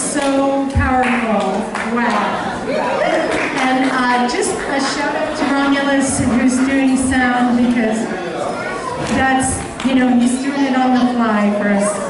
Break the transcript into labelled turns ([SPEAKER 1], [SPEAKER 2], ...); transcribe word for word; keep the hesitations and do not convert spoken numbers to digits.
[SPEAKER 1] so powerful. Wow. And uh, just a shout out to Romulus, who's doing sound, because that's, you know, he's doing it on the fly for us.